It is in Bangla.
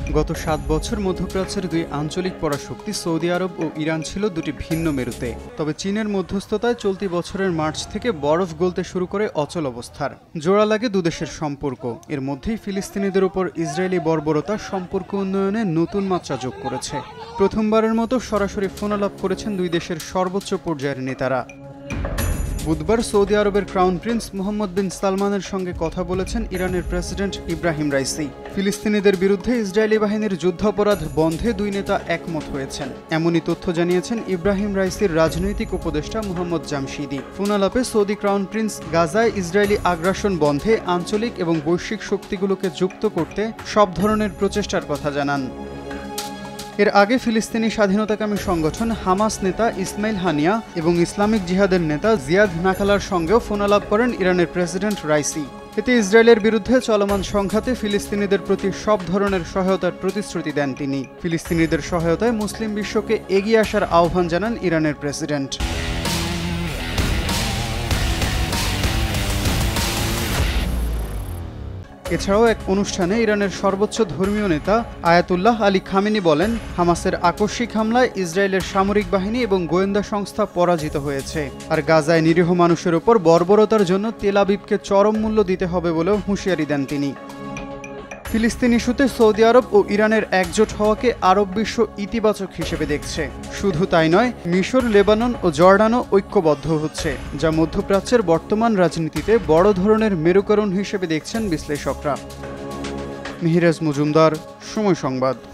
গত ৭ বছর মধ্যপ্রাচ্যের দুই আঞ্চলিক পরাশক্তি সৌদি আরব ও ইরান ছিল দুটি ভিন্ন মেরুতে। তবে চীনের মধ্যস্থতায় চলতি বছরের মার্চ থেকে বরফ গলতে শুরু করে অচল অবস্থার। জোড়া লাগে দুদেশের সম্পর্ক। এর মধ্যেই ফিলিস্তিনিদের উপর ইসরায়েলি বর্বরতা সম্পর্ক উন্নয়নে নতুন মাত্রা যোগ করেছে। প্রথমবারের মতো সরাসরি ফোনালাপ করেছেন দুই দেশের সর্বোচ্চ পর্যায়ের নেতারা। বুধবার সৌদি আরবের ক্রাউন প্রিন্স মোহাম্মদ বিন সালমানের সঙ্গে কথা বলেছেন ইরানের প্রেসিডেন্ট ইব্রাহিম রাইসি। ফিলিস্তিনিদের বিরুদ্ধে ইসরায়েলি বাহিনীর যুদ্ধাপরাধ বন্ধে দুই নেতা একমত হয়েছেন। এমনই তথ্য জানিয়েছেন ইব্রাহিম রাইসির রাজনৈতিক উপদেষ্টা মোহাম্মদ জামশিদি। ফোনালাপে সৌদি ক্রাউন প্রিন্স গাজায় ইসরায়েলি আগ্রাসন বন্ধে আঞ্চলিক এবং বৈশ্বিক শক্তিগুলোকে যুক্ত করতে সব ধরনের প্রচেষ্টার কথা জানান। এর আগে ফিলিস্তিনি স্বাধীনতাকামী সংগঠন হামাস নেতা ইসমাইল হানিয়া এবং ইসলামিক জিহাদের নেতা জিয়াদ নাখালার সঙ্গেও ফোনালাপ করেন ইরানের প্রেসিডেন্ট রাইসি। এতে ইসরায়েলের বিরুদ্ধে চলমান সংঘাতে ফিলিস্তিনিদের প্রতি সব ধরনের সহায়তার প্রতিশ্রুতি দেন তিনি। ফিলিস্তিনিদের সহায়তায় মুসলিম বিশ্বকে এগিয়ে আসার আহ্বান জানান ইরানের প্রেসিডেন্ট। এছাড়াও এক অনুষ্ঠানে ইরানের সর্বোচ্চ ধর্মীয় নেতা আয়াতুল্লাহ আলী খামেনি বলেন, হামাসের আকস্মিক হামলায় ইসরায়েলের সামরিক বাহিনী এবং গোয়েন্দা সংস্থা পরাজিত হয়েছে, আর গাজায় নিরীহ মানুষের ওপর বর্বরতার জন্য তেল আবিবকে চরম মূল্য দিতে হবে বলেও হুঁশিয়ারি দেন তিনি। ফিলিস্তিন ইস্যুতে সৌদি আরব ও ইরানের একজোট হওয়াকে আরব বিশ্ব ইতিবাচক হিসেবে দেখছে। শুধু তাই নয়, মিশর, লেবানন ও জর্ডানও ঐক্যবদ্ধ হচ্ছে, যা মধ্যপ্রাচ্যের বর্তমান রাজনীতিতে বড় ধরনের মেরুকরণ হিসেবে দেখছেন বিশ্লেষকরা। মিহিরাজ মজুমদার, সময় সংবাদ।